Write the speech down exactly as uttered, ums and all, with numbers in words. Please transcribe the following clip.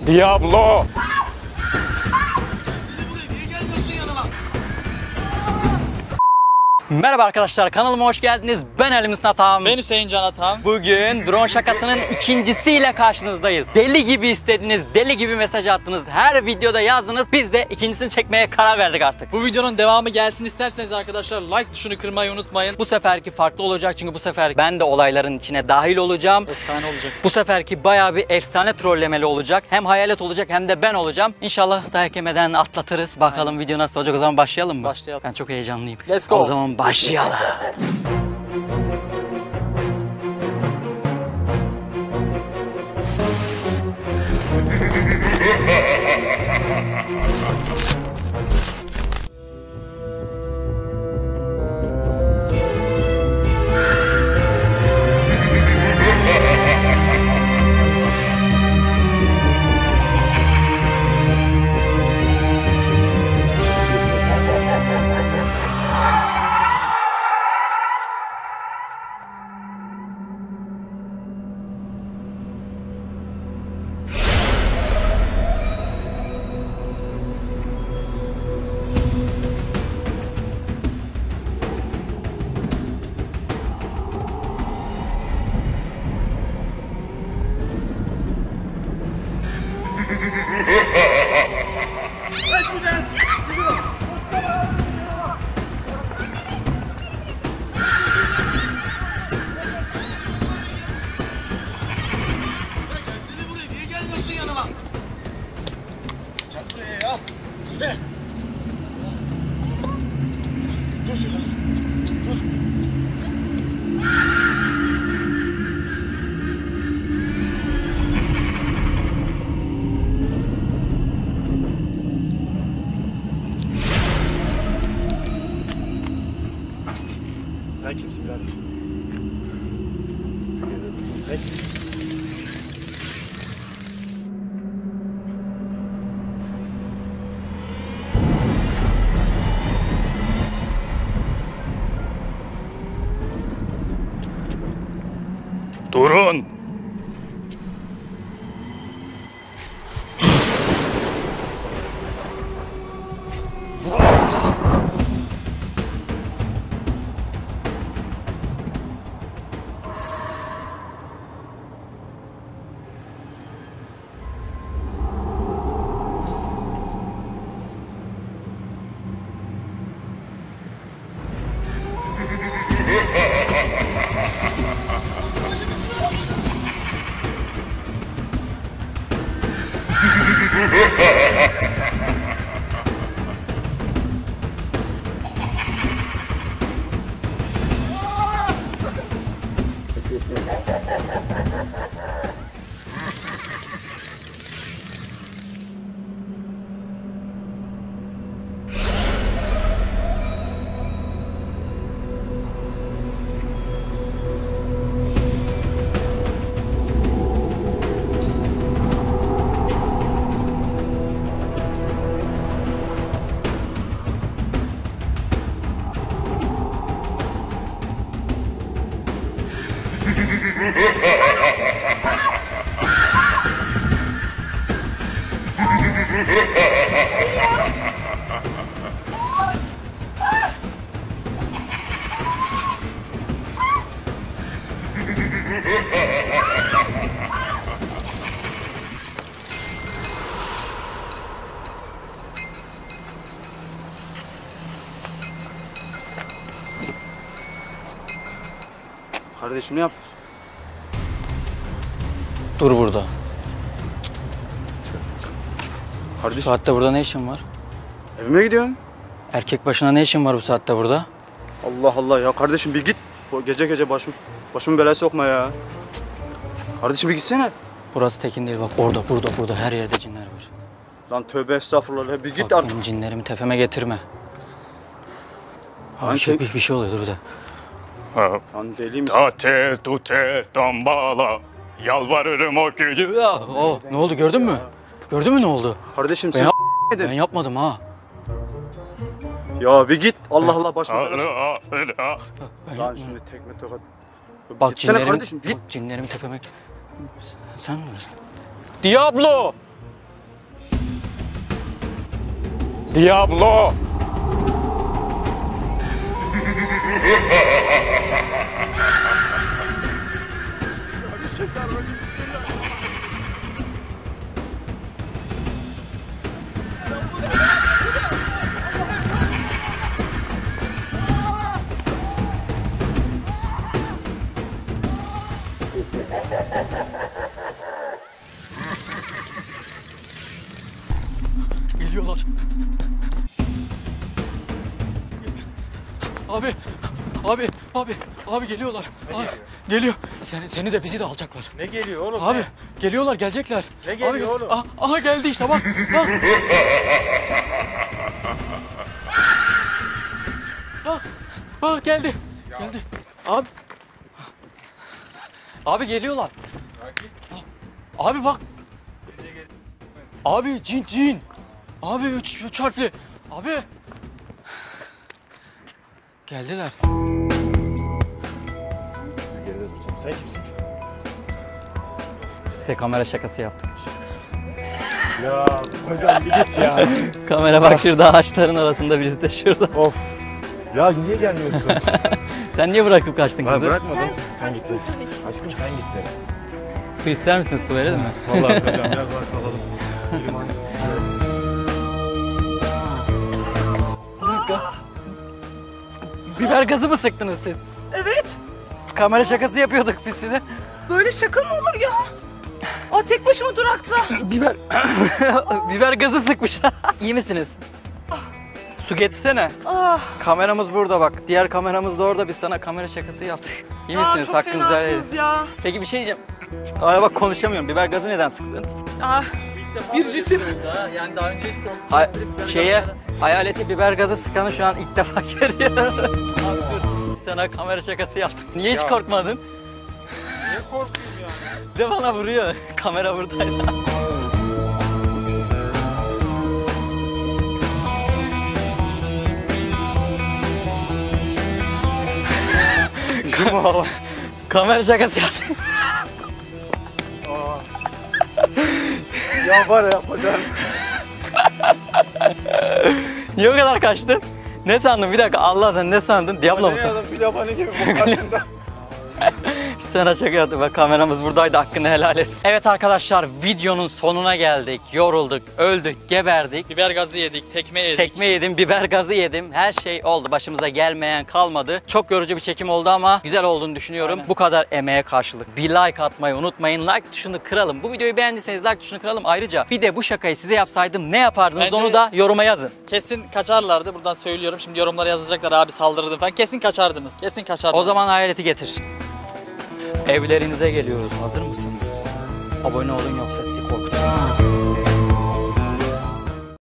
Diablo! Merhaba arkadaşlar, kanalıma hoş geldiniz. Ben Ali Mustafa Atam. Ben Hüseyin Can Atam. Bugün drone şakasının ikincisiyle karşınızdayız. Deli gibi istediniz, deli gibi mesaj attınız. Her videoda yazdınız. Biz de ikincisini çekmeye karar verdik artık. Bu videonun devamı gelsin isterseniz arkadaşlar like tuşunu kırmayı unutmayın. Bu seferki farklı olacak çünkü bu sefer ben de olayların içine dahil olacağım. Efsane olacak. Bu seferki bayağı bir efsane trollemeli olacak. Hem hayalet olacak hem de ben olacağım. İnşallah dayak yemeden atlatırız. Bakalım aynen. Video nasıl olacak, o zaman başlayalım mı? Başlayalım. Ben çok heyecanlıyım. Let's go. O zaman başlayalım. Dur şurada dur. Dur. Sen kimsin birader? Sen kimsin? Durun! Kardeşim ne yapıyorsun? Dur burada. Kardeşim Bu saatte burada ne işin var? evime gidiyorum. Erkek başına ne işin var bu saatte burada? Allah Allah ya kardeşim bir git. Bu gece gece başım başımın belaya sokma ya. Kardeşim bir gitsene. Burası tekin değil, bak orada, burada, burada her yerde cinler var. Lan tövbe estağfurullah ya bir git Bak artık. benim cinlerimi tepeme getirme. Abi Lan bir şey, tek- bir, bir şey oluyor, dur bir de. Lan deli misin? Tate tute tombala yalvarırım o gücü. Ya, o, ne oldu gördün mü? Gördün mü ne oldu? Kardeşim Ben, sen yap edin. ben yapmadım ha. Ya bir git. Allah Allah başıma belası. Allah Allah. Ben Lan yapmadım. şimdi tekme tokat. Bak Gitsene cinlerim, kardeşim git. bak cinlerimi tepeme... Sen mi? Diablo! Diablo. Geliyorlar. Abi, abi, abi, abi geliyorlar. Abi, geliyor. Seni, seni de bizi de alacaklar. Ne geliyor oğlum? Abi ne? geliyorlar, gelecekler. Ne geliyor abi, oğlum? Aha, aha geldi işte bak. Bak. Bak. Bak geldi. Geldi. Abi. Abi geliyorlar. Abi bak. Abi cin cin. Abi üç, üç harfli. Abi. Geldiler. Sen kimsin? Size kamera şakası yaptık. Ya hocam bir git ya. Kamera bak şurada ağaçların arasında, birisi de şurada. Of. Ya niye gelmiyorsun? Sen niye bırakıp kaçtın Ben kızı? bırakmadım. Sen gittin. Aşkım sen gittin. Su ister misin? Su verelim mi? Vallahi hocam biraz daha salalım. Biber gazı mı sıktınız siz? Evet. Kamera şakası yapıyorduk biz size. Böyle şaka mı olur ya? Aa, tek başıma durakta. Biber biber gazı sıkmış. İyi misiniz? Su getirsene. Ah, Kameramız burada bak. Diğer kameramız da orada. Biz sana kamera şakası yaptık. İyi aa, misiniz? çok Hakkınızı helal edin. fenasınız ya. Peki bir şey diyeceğim. Aa bak konuşamıyorum. Biber gazı neden sıktın? Ah, bir cisim. Yani daha önce hiç Ha, şeye hayaleti biber gazı sıkanı şu an ilk defa görüyorum. Biz sana kamera şakası yaptık. Niye hiç korkmadın? Niye korkayım ya? De bana vuruyor. Kamera buradaydı. Yüzüm ağla. Kamera şakası yaptın. Ya var ya yapacağım. Niye o kadar kaçtın? Ne sandın? Bir dakika, Allah sen ne sandın? Diablo musun? Fil yabani gibi bu karşımda. Sana şaka yaptım. Bak kameramız buradaydı. Hakkını helal et. Evet arkadaşlar, videonun sonuna geldik. Yorulduk, öldük, geberdik. biber gazı yedik, tekme yedik. Tekme yedim, biber gazı yedim. Her şey oldu. Başımıza gelmeyen kalmadı. Çok yorucu bir çekim oldu ama güzel olduğunu düşünüyorum. Aynen. Bu kadar emeğe karşılık bir like atmayı unutmayın. Like tuşunu kıralım. Bu videoyu beğendiyseniz like tuşunu kıralım. Ayrıca bir de bu şakayı size yapsaydım ne yapardınız? Bence- Onu da yoruma yazın. Kesin kaçarlardı, buradan söylüyorum. Şimdi yorumlara yazacaklar abi saldırdı falan. Kesin kaçardınız, kesin kaçardınız. O zaman hayaleti getir. Evlerinize geliyoruz. Hazır mısınız? Abone olun yoksa sizi korkutuyoruz.